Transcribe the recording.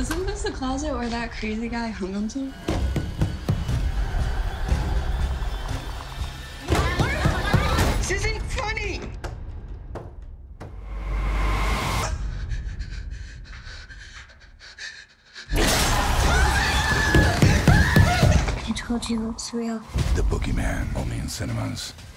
Isn't this the closet where that crazy guy hung onto? This isn't funny! I told you it's real. The boogeyman, only in cinemas.